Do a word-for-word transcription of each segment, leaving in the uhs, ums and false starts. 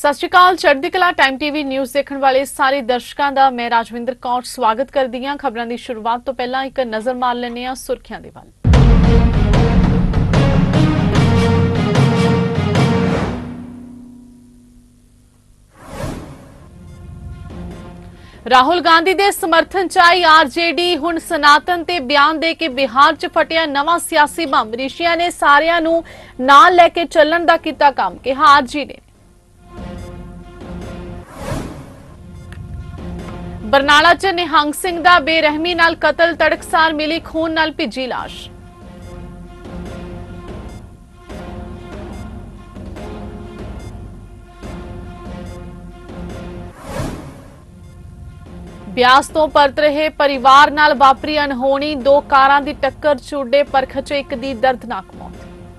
सत श्री अकाल। चढ़दी कला टाइम टीवी न्यूज़ देखने वाले सारे दर्शकों का मैं राजविंदर कौर स्वागत करदी हां। खबरों की शुरुआत तो पहला एक नज़र मार लैंदे हां सुर्खियां दे वल। राहुल गांधी के समर्थन च आई आरजेडी हुण सनातन ते बयान दे के बिहार च फटिया नवा सियासी बंब। ऋषिया ने सारियां नूं नाल लैके चलण दा कीता काम, कहा आरजी ने। बरनाला च निहंग सिंह दा बेरहमी नाल कतल, तड़कसार मिली खून नाल भिजी लाश। ब्यास तो परत रहे परिवार नाल वापरी अनहोनी, दो कारां दी टक्कर च उड्डे परख च एक दी दर्दनाक मौत।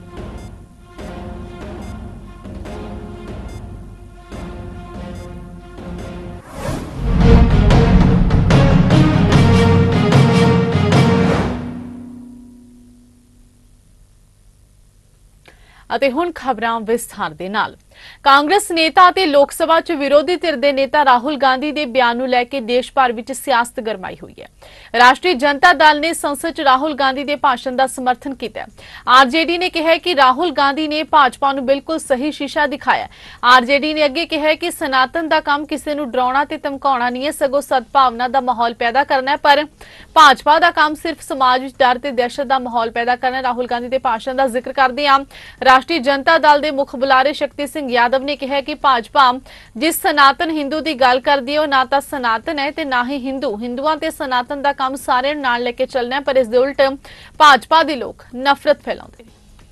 ਅਤੇ ਹੁਣ ਖਬਰਾਂ ਵਿਸਥਾਰ ਦੇ ਨਾਲ। ਕਾਂਗਰਸ ਨੇਤਾ ਅਤੇ ਲੋਕ ਸਭਾ ਚ ਵਿਰੋਧੀ ਧਿਰ ਦੇ ਨੇਤਾ ਰਾਹੁਲ ਗਾਂਧੀ ਦੇ ਬਿਆਨ ਨੂੰ ਲੈ ਕੇ ਦੇਸ਼ ਭਰ ਵਿੱਚ ਸਿਆਸਤ ਗਰਮਾਈ ਹੋਈ ਹੈ। ਰਾਸ਼ਟਰੀ ਜਨਤਾ ਦਲ ਨੇ ਸੰਸਦ ਚ ਰਾਹੁਲ ਗਾਂਧੀ ਦੇ ਭਾਸ਼ਣ ਦਾ ਸਮਰਥਨ ਕੀਤਾ। ਆਰਜੇਡੀ ਨੇ ਕਿਹਾ ਕਿ ਰਾਹੁਲ ਗਾਂਧੀ ਨੇ ਭਾਜਪਾ ਨੂੰ ਬਿਲਕੁਲ ਸਹੀ ਸ਼ੀਸ਼ਾ ਦਿਖਾਇਆ। ਆਰਜੇਡੀ ਨੇ ਅੱਗੇ ਕਿਹਾ ਕਿ ਸਨਾਤਨ ਦਾ ਕੰਮ ਕਿਸੇ ਨੂੰ ਡਰਾਉਣਾ ਤੇ ਧਮਕਾਉਣਾ ਨਹੀਂ ਹੈ, ਸਗੋਂ ਸਦਭਾਵਨਾ ਦਾ ਮਾਹੌਲ ਪੈਦਾ ਕਰਨਾ ਹੈ, ਪਰ ਭਾਜਪਾ ਦਾ ਕੰਮ ਸਿਰਫ ਸਮਾਜ ਵਿੱਚ ਡਰ ਤੇ ਦਹਿਸ਼ਤ ਦਾ ਮਾਹੌਲ ਪੈਦਾ ਕਰਨਾ। ਰਾਹੁਲ ਗਾਂਧੀ ਦੇ ਭਾਸ਼ਣ ਦਾ ਜ਼ਿਕਰ ਕਰਦੇ ਹਾਂ राष्ट्रीय जनता दल के मुख बुलारे शक्ति सिंह यादव ने कहा कि भाजपा जिस सनातन हिंदू की गल करती है ना तो सनातन है ते ना ही हिंदू। हिंदुओं ते सनातन का काम सारे नाल लेके चलना है, पर इस दे उल्ट भाजपा दे लोग नफरत फैलाते हैं।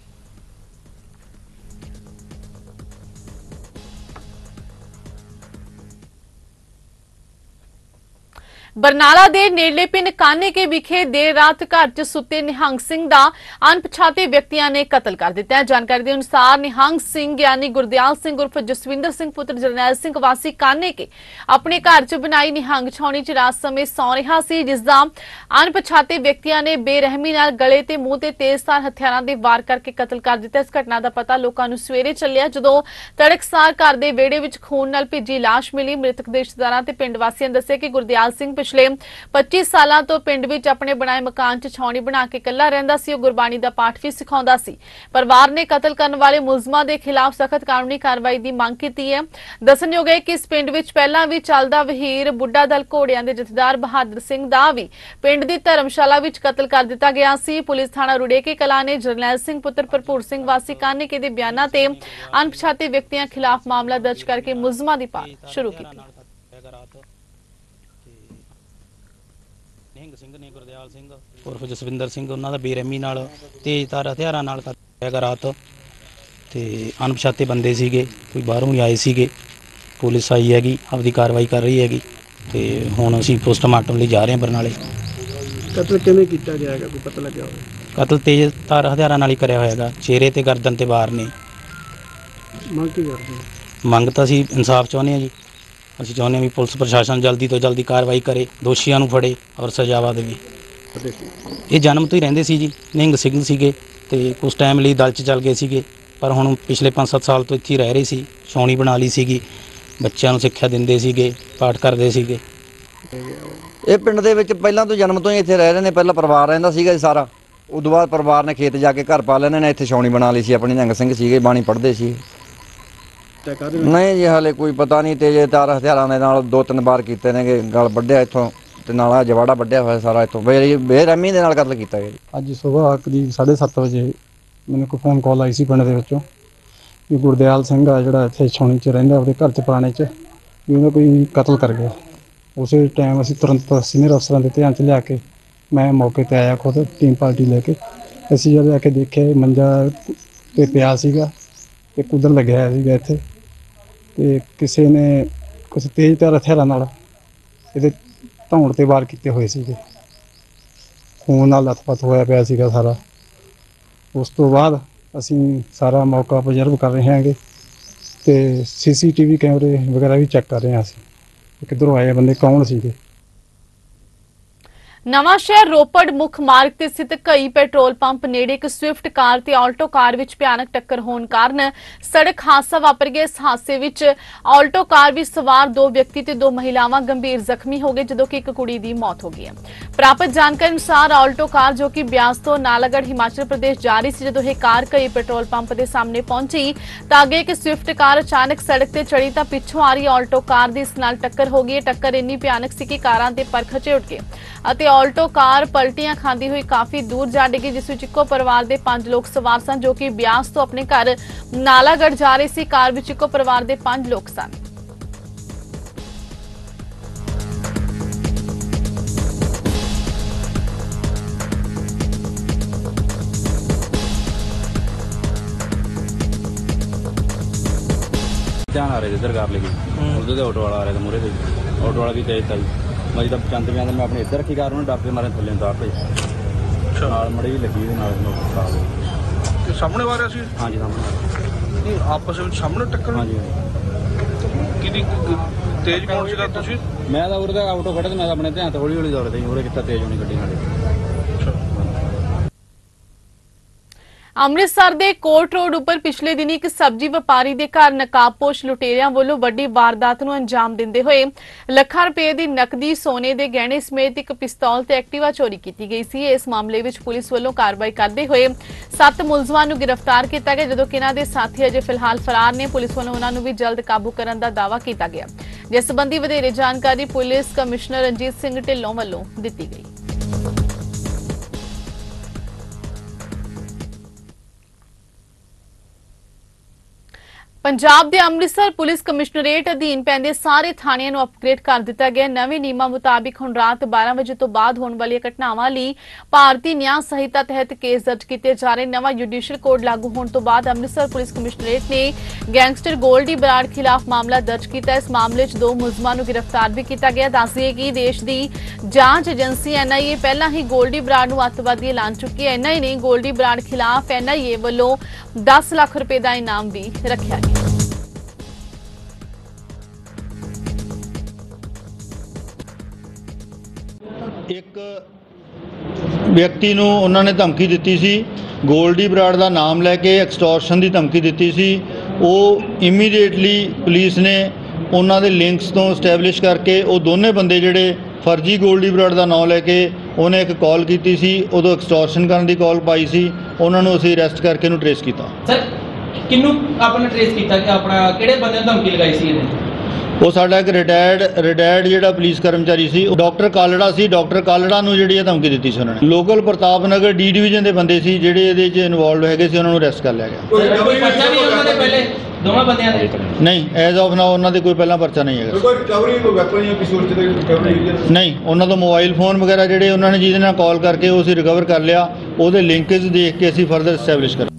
बरनाला दे नेड़ले पिंड काने के विखे देर रात घर च सुते निहंग सिंह दा अनपछाते व्यक्तियों ने कतल कर दिता है। जानकारी के अनुसार निहंग सिंह यानी गुरदयाल सिंह उर्फ जसविंदर सिंह पुत्र जरनैल सिंह वासी काने के अपने घर च बनाई निहंग छाउनी च रात समय सौ रहा सी, जिसदा अनपछाते व्यक्तियों ने बेरहमी नाल गले ते मूंह ते तेजधार हथियारां दे वार करके कतल कर दिता। इस घटना का पता लोकां नूं सवेरे चलिया जदों तड़कसार घर दे वेड़े विच खून नाल भिजी लाश मिली। मृतक दे रिश्तेदारां ते पिंड वासियां दस्सिया कि गुरदयाल सिंह पिछले पच्चीस साल तो पिंड विच अपने बनाए मकान च छाउनी बना के कला रहिंदा सी। गुरबाणी दा पाठ भी सिखाउंदा सी। परिवार ने कतल करने वाले मुलजमां दे खिलाफ सख्त कानूनी कार्रवाई की मांग की है। दसणयोग है कि इस पिंड विच पहलां भी चलदा वहीर बुढ़ा दल घोड़ियां दे जथेदार बहादुर सिंह दा भी पिंड दी धर्मशाला विच कतल कर दिता गया सी। पुलिस थाणा रुड़ेके कला ने जरनैल सिंह पुत्र भरपूर सिंह वासी कानेके दे बयानां ते अनपछाते व्यक्तियों खिलाफ मामला दर्ज करके मुलजमां दी भाल शुरू की। निहंग सिंह ने गुरदयाल सिंह उर्फ जसविंदर सिंह उन्होंने बेरहमी नाल तेजधार हथियारां नाल कतल रात ते अनपछाते बंदे सीगे, कोई बाहरों ही आए सीगे। पुलिस आई हैगी, आपकी कार्रवाई कर रही हैगी ते हुण असीं पोस्टमार्टम लई जा रहे हैं बरनाले। कतल किवें कीता गया है, कोई पता लग्या होवे? कतल तेजधार हथियारां नाल ही करिया होया हैगा, चेहरे ते गर्दन ते वार ने। मंग की करदे हो? मंग तां असीं इंसाफ चाहुंदे हां जी। ਅਸੀਂ ਚਾਹੁੰਦੇ ਹਾਂ ਵੀ ਪੁਲਿਸ ਪ੍ਰਸ਼ਾਸਨ ਜਲਦੀ ਤੋਂ ਜਲਦੀ ਕਾਰਵਾਈ ਕਰੇ, ਦੋਸ਼ੀਆਂ ਨੂੰ ਫੜੇ ਔਰ ਸਜ਼ਾਵਾ ਦੇਵੇ। ਇਹ ਜਨਮ ਤੋਂ ਹੀ ਰਹਿੰਦੇ ਸੀ ਜੀ, ਨਿਹੰਗ ਸਿੰਘ ਸੀਗੇ ਤੇ ਕੁਝ ਟਾਈਮ ਲਈ ਦਲ 'ਚ ਚੱਲ ਗਏ ਸੀਗੇ, ਪਰ ਹੁਣ ਪਿਛਲੇ ਪੰਜ ਸੱਤ ਸਾਲ ਤੋਂ ਇੱਥੇ ਰਹਿ ਰਹੇ ਸੀ। ਛਾਉਣੀ ਬਣਾ ਲਈ ਸੀਗੀ, ਬੱਚਿਆਂ ਨੂੰ ਸਿੱਖਿਆ ਦਿੰਦੇ ਸੀਗੇ, ਪਾਠ ਕਰਦੇ ਸੀਗੇ। ਇਹ ਪਿੰਡ ਦੇ ਵਿੱਚ ਪਹਿਲਾਂ ਤੋਂ ਜਨਮ ਤੋਂ ਹੀ ਇੱਥੇ ਰਹਿ ਰਹੇ ਨੇ। ਪਹਿਲਾਂ ਪਰਿਵਾਰ ਰਹਿੰਦਾ ਸੀਗਾ ਜੀ ਸਾਰਾ, ਉਦੋਂ ਬਾਅਦ ਪਰਿਵਾਰ ਨੇ ਖੇਤ ਜਾ ਕੇ ਘਰ ਪਾ ਲੈਣੇ ਨੇ, ਇੱਥੇ ਛਾਉਣੀ ਬਣਾ ਲਈ ਸੀ ਆਪਣੀ। ਨਿਹੰਗ ਸਿੰਘ ਸੀਗੇ, ਬਾਣੀ ਪੜ੍ਹਦੇ ਸੀ। ਨਹੀਂ ਜੀ ਹਾਲੇ ਕੋਈ ਪਤਾ ਨਹੀਂ। ਤੇਜ਼ ਤਾਰ ਹਥਿਆਰਾਂ ਦੇ ਨਾਲ ਦੋ ਤਿੰਨ ਵਾਰ ਕੀਤੇ ਨੇ, ਗਲ ਵੱਢਿਆ ਇੱਥੋਂ ਤੇ ਨਾਲ ਆ ਜਵਾੜਾ ਵੱਢਿਆ ਹੋਇਆ ਸਾਰਾ। ਇੱਥੋਂ ਬੇ ਬੇਰਹਿਮੀ ਦੇ ਨਾਲ ਕਤਲ ਕੀਤਾ ਗਿਆ ਜੀ। ਅੱਜ ਸੁਬਾਹ ਕਰੀਬ ਸਾਢੇ ਸੱਤ ਵਜੇ ਮੈਨੂੰ ਕੋਈ ਫੋਨ ਕਾਲ ਆਈ ਸੀ ਪਿੰਡ ਦੇ ਵਿੱਚੋਂ ਵੀ ਗੁਰਦਿਆਲ ਸਿੰਘ ਆ ਜਿਹੜਾ ਇੱਥੇ ਛਾਉਣੀ 'ਚ ਰਹਿੰਦਾ ਉਹਦੇ ਘਰ 'ਚ ਪੁਰਾਣੇ 'ਚ ਵੀ ਉਹਦਾ ਕੋਈ ਕਤਲ ਕਰ ਗਿਆ। ਉਸੇ ਟਾਈਮ ਅਸੀਂ ਤੁਰੰਤ ਸੀਨੀਅਰ ਅਫਸਰਾਂ ਦੇ ਧਿਆਨ 'ਚ ਲਿਆ ਕੇ ਮੈਂ ਮੌਕੇ 'ਤੇ ਆਇਆ, ਖੁਦ ਟੀਮ ਪਾਰਟੀ ਲੈ ਕੇ। ਅਸੀਂ ਜਦ ਆ ਕੇ ਦੇਖਿਆ ਮੰਜਾ 'ਤੇ ਪਿਆ ਸੀਗਾ ਤੇ ਕੁੱਦਰ ਲੱਗਿਆ ਹੋਇਆ ਸੀਗਾ ਇੱਥੇ, ਤੇ ਕਿਸੇ ਨੇ ਕੁਛ ਤੇਜ਼ ਧਾਰ ਹਥਿਆਰਾਂ ਨਾਲ ਇਹਦੇ ਧੌਣ 'ਤੇ ਵਾਰ ਕੀਤੇ ਹੋਏ ਸੀਗੇ। ਖੂਨ ਨਾਲ ਲੱਥਪੱਥ ਹੋਇਆ ਪਿਆ ਸੀਗਾ ਸਾਰਾ। ਉਸ ਤੋਂ ਬਾਅਦ ਅਸੀਂ ਸਾਰਾ ਮੌਕਾ ਆਬਜ਼ਰਵ ਕਰ ਰਹੇ ਹਾਂਗੇ ਤੇ ਸੀ ਸੀ ਟੀ ਵੀ ਕੈਮਰੇ ਵਗੈਰਾ ਵੀ ਚੈੱਕ ਕਰ ਰਹੇ ਹਾਂ ਅਸੀਂ, ਕਿੱਧਰੋਂ ਆਏ ਬੰਦੇ, ਕੌਣ ਸੀਗੇ। ਨਵਾਂਸ਼ਹਿਰ ਰੋਪੜ ਮੁੱਖ ਮਾਰਗ ਤੇ ਸਥਿਤ ਕਈ ਪੈਟਰੋਲ ਪੰਪ ਨੇੜੇ ਇੱਕ ਸਵਿਫਟ ਕਾਰ ਤੇ ਆਲਟੋ ਕਾਰ ਵਿੱਚ ਭਿਆਨਕ ਟੱਕਰ ਹੋਣ ਕਾਰਨ ਸੜਕ ਹਾਦਸਾ ਵਾਪਰ ਗਿਆ। ਇਸ ਹਾਦਸੇ ਵਿੱਚ ਆਲਟੋ ਕਾਰ ਵਿੱਚ ਸਵਾਰ ਦੋ ਵਿਅਕਤੀ ਤੇ ਦੋ ਮਹਿਲਾਵਾਂ ਗੰਭੀਰ ਜ਼ਖਮੀ ਹੋ ਗਏ, ਜਦੋਂ ਕਿ ਇੱਕ ਕੁੜੀ ਦੀ ਮੌਤ ਹੋ ਗਈ ਹੈ। ਪ੍ਰਾਪਤ ਜਾਣਕਾਰੀ ਅਨੁਸਾਰ ਆਲਟੋ ਕਾਰ ਜੋ ਕਿ ਬਿਆਸ ਤੋਂ ਨਾਲਾਗੜ੍ਹ ਹਿਮਾਚਲ ਪ੍ਰਦੇਸ਼ ਜਾ ਰਹੀ ਸੀ, ਜਦੋਂ ਇਹ ਕਾਰ ਕਈ ਪੈਟਰੋਲ ਪੰਪ ਦੇ ਸਾਹਮਣੇ ਪਹੁੰਚੀ ਤਾਂ ਅੱਗੇ ਇੱਕ ਸਵਿਫਟ ਕਾਰ ਅਚਾਨਕ ਸੜਕ ਤੇ ਚੜੀ ਤਾਂ ਪਿੱਛੋਂ ਆ ਰਹੀ ਆਲਟੋ ਕਾਰ ਦੀ ਇਸ ਨਾਲ ਟੱਕਰ ਹੋ ਗਈ। ਟੱਕਰ ਇੰਨੀ ਭਿਆਨਕ ਸੀ ਕਿ ਕਾਰਾਂ ਦੇ ਪਰ ਖਚੇ ਉੱਡ ਗਏ ਅਤੇ ਆਲਟੋ ਕਾਰ ਪਲਟੀਆਂ ਖਾਂਦੀ ਹੋਈ ਕਾਫੀ ਦੂਰ ਜਾ ਡਿੱਗੀ, ਜਿਸ ਵਿੱਚ ਇੱਕੋ ਪਰਿਵਾਰ ਦੇ ਪੰਜ ਲੋਕ ਸਵਾਰ ਸਨ ਜੋ ਕਿ ਬਿਆਸ ਤੋਂ ਆਪਣੇ ਘਰ ਨਾਲਾਗੜ੍ਹ ਜਾ ਰਹੇ ਸੀ। ਕਾਰ ਵਿੱਚ ਇੱਕੋ ਪਰਿਵਾਰ ਦੇ ਪੰਜ ਲੋਕ ਸਨ। ध्यान आ रहे थे इधर कार लेके उधर से ऑटो वाला आ रहा था मुरे से ऑटो वाला भी तेज था जी। मैं जब चंद में मैं अपने इधर रखी कार उन्होंने डर के मारे थले उतार पे नाल मड़ी भी लगी ਤੇ ਸਾਹਮਣੇ ਆ ਰਿਹਾ ਸੀ। हाँ जी सामने ਨਹੀਂ ਆਪਸ ਵਿੱਚ ਸਾਹਮਣੇ ਟੱਕਰ हाँ जी ਕਿੰਨੀ ਤੇਜ਼ ਕੌਣ ਸੀਗਾ ਤੁਸੀਂ? मैं तो उधर ऑटो खड़े थे मैं अपने ध्यान तो हौली हौली दौड़ रही उरे कितना तेज होनी गड्डी नाले। ਅੰਮ੍ਰਿਤਸਰ ਦੇ ਕੋਟ ਰੋਡ ਉੱਪਰ ਪਿਛਲੇ ਦਿਨੀ ਇੱਕ ਸਬਜ਼ੀ ਵਪਾਰੀ ਦੇ ਘਰ ਨਕਾਬਪੋਸ਼ ਲੁਟੇਰਿਆਂ ਵੱਲੋਂ ਵੱਡੀ ਵਾਰਦਾਤ ਨੂੰ ਅੰਜਾਮ ਦਿੰਦੇ ਹੋਏ ਲੱਖਾਂ ਰੁਪਏ ਦੀ ਨਕਦੀ, ਸੋਨੇ ਦੇ ਗਹਿਣੇ ਸਮੇਤ ਇੱਕ ਪਿਸਤੌਲ ਤੇ ਐਕਟਿਵਾ ਚੋਰੀ ਕੀਤੀ ਗਈ ਸੀ। ਇਸ ਮਾਮਲੇ ਵਿੱਚ ਪੁਲਿਸ ਵੱਲੋਂ ਕਾਰਵਾਈ ਕਰਦੇ ਹੋਏ ਸੱਤ ਮੁਲਜ਼ਮਾਂ ਨੂੰ ਗ੍ਰਿਫਤਾਰ ਕੀਤਾ ਗਿਆ, ਜਦੋਂ ਕਿ ਇਹਨਾਂ ਦੇ ਸਾਥੀ ਅਜੇ ਫਿਲਹਾਲ ਫਰਾਰ ਨੇ। ਪੁਲਿਸ ਵੱਲੋਂ ਉਹਨਾਂ ਨੂੰ ਵੀ ਜਲਦ ਕਾਬੂ ਕਰਨ ਦਾ ਦਾਅਵਾ ਕੀਤਾ ਗਿਆ, ਜਿਸ ਸੰਬੰਧੀ ਵਧੇਰੇ ਜਾਣਕਾਰੀ ਪੁਲਿਸ ਕਮਿਸ਼ਨਰ ਰਣਜੀਤ ਸਿੰਘ ਢਿੱਲੋਂ ਵੱਲੋਂ ਦਿੱਤੀ ਗਈ। ਪੰਜਾਬ ਦੇ ਅੰਮ੍ਰਿਤਸਰ ਪੁਲਿਸ ਕਮਿਸ਼ਨਰੇਟ ਅਧੀਨ ਪੈਂਦੇ ਸਾਰੇ ਥਾਣਿਆਂ ਨੂੰ ਅਪਗ੍ਰੇਡ ਕਰ ਦਿੱਤਾ ਗਿਆ। ਨਵੇਂ ਨਿਯਮਾਂ ਮੁਤਾਬਿਕ ਹੁਣ ਰਾਤ ਬਾਰਾਂ ਵਜੇ ਤੋਂ ਬਾਅਦ ਹੋਣ ਵਾਲੀਆਂ ਘਟਨਾਵਾਂ ਲਈ ਭਾਰਤੀ ਨਿਆਂ ਸੰਹਿਤਾ ਤਹਿਤ ਕੇਸ ਦਰਜ ਕੀਤੇ ਜਾ ਰਹੇ। ਨਵਾਂ ਜੁਡੀਸ਼ੀਅਲ ਕੋਡ ਲਾਗੂ ਹੋਣ ਤੋਂ ਬਾਅਦ ਅੰਮ੍ਰਿਤਸਰ ਪੁਲਿਸ ਕਮਿਸ਼ਨਰੇਟ ਨੇ ਗੈਂਗਸਟਰ ਗੋਲਡੀ ਬਰਾੜ ਖਿਲਾਫ ਮਾਮਲਾ ਦਰਜ ਕੀਤਾ। ਇਸ ਮਾਮਲੇ 'ਚ ਦੋ ਮੁਲਜ਼ਮਾਂ ਨੂੰ ਗ੍ਰਿਫਤਾਰ ਵੀ ਕੀਤਾ ਗਿਆ। ਦੱਸ ਦਈਏ ਕਿ ਦੇਸ਼ ਦੀ ਜਾਂਚ ਏਜੰਸੀ ਐਨ ਆਈ ਏ ਪਹਿਲਾਂ ਹੀ ਗੋਲਡੀ ਬਰਾੜ ਨੂੰ ਅੱਤਵਾਦੀ ਐਲਾਨ ਚੁੱਕੀ ਹੈ। ਇੰਨਾ ਹੀ ਨਹੀਂ, ਗੋਲਡੀ ਬਰਾੜ ਖਿਲਾਫ ਐਨ ਆਈ ਏ ਵੱਲੋਂ ਦਸ ਲੱਖ ਰੁਪਏ ਦਾ ਇਨਾਮ ਵੀ ਰੱਖਿਆ ਗਿਆ। ਇੱਕ ਵਿਅਕਤੀ ਨੂੰ ਉਹਨਾਂ ਨੇ ਧਮਕੀ ਦਿੱਤੀ ਸੀ, ਗੋਲਡੀ ਬਰਾੜ ਦਾ ਨਾਮ ਲੈ ਕੇ ਐਕਸਟੋਰਸ਼ਨ ਦੀ ਧਮਕੀ ਦਿੱਤੀ ਸੀ। ਉਹ ਇਮੀਡੀਏਟਲੀ ਪੁਲਿਸ ਨੇ ਉਹਨਾਂ ਦੇ ਲਿੰਕਸ ਤੋਂ ਸਟੈਬਲਿਸ਼ ਕਰਕੇ ਉਹ ਦੋਨੇ ਬੰਦੇ ਜਿਹੜੇ ਫਰਜ਼ੀ ਗੋਲਡੀ ਬਰਾੜ ਦਾ ਨਾਮ ਲੈ ਕੇ ਉਹਨੇ ਇੱਕ ਕਾਲ ਕੀਤੀ ਸੀ, ਉਦੋਂ ਐਕਸਟੋਰਸ਼ਨ ਕਰਨ ਦੀ ਕਾਲ ਪਾਈ ਸੀ, ਉਹਨਾਂ ਨੂੰ ਅਸੀਂ ਅਰੈਸਟ ਕਰਕੇ ਉਹਨੂੰ ਟ੍ਰੇਸ ਕੀਤਾ। ਸਰ ਕਿੰਨੂੰ ਆਪਣਾ ਟ੍ਰੇਸ ਕੀਤਾ ਕਿ ਆਪਣਾ ਕਿਹੜੇ ਬੰਦੇ ਨੂੰ ਧਮਕੀ ਲਗਾਈ ਸੀ ਇਹਨੇ? ਉਹ ਸਾਡਾ ਇੱਕ ਰਿਟਾਇਰਡ ਰਿਟਾਇਰਡ ਜਿਹੜਾ ਪੁਲਿਸ ਕਰਮਚਾਰੀ ਸੀ, ਉਹ ਡਾਕਟਰ ਕਾਲੜਾ ਸੀ। ਡਾਕਟਰ ਕਾਲੜਾ ਨੂੰ ਜਿਹੜੀ ਇਹ ਧਮਕੀ ਦਿੱਤੀ ਸੀ ਉਹਨਾਂ ਨੇ। Local Partap Nagar D division ਦੇ ਬੰਦੇ ਸੀ ਜਿਹੜੇ ਇਹਦੇ 'ਚ ਇਨਵੋਲਵ ਹੈਗੇ ਸੀ, ਉਹਨਾਂ ਨੂੰ ਅਰੈਸਟ ਕਰ ਲਿਆ ਗਿਆ। ਕੋਈ ਪਰਚਾ ਵੀ ਉਹਨਾਂ ਦੇ ਪਹਿਲੇ ਦੋਵਾਂ ਬੰਦਿਆਂ ਦੇ? ਨਹੀਂ, ਐਜ਼ ਆਫ ਨਾਓ ਉਹਨਾਂ ਦੇ ਕੋਈ ਪਹਿਲਾਂ ਪਰਚਾ ਨਹੀਂ ਹੈਗਾ। ਕੋਈ ਰਿਕਵਰੀ ਕੋਈ ਵੈਪਨ ਜਾਂ ਕਿਸੇ ਹੋਰ ਚੀਜ਼ ਦੀ ਰਿਕਵਰੀ? ਨਹੀਂ, ਉਹਨਾਂ ਤੋਂ ਮੋਬਾਈਲ ਫੋਨ ਵਗੈਰਾ ਜਿਹੜੇ ਉਹਨਾਂ ਨੇ ਜਿਹਦੇ ਨਾਲ ਕਾਲ ਕਰਕੇ ਉਹ ਅਸੀਂ ਰਿਕਵਰ ਕਰ ਲਿਆ। ਉਹਦੇ ਲਿੰਕੇਜ ਦੇਖ ਕੇ ਅਸੀਂ ਫਰਦਰ ਐਸਟੈਬਲਿਸ਼ ਕਰਾਂਗੇ।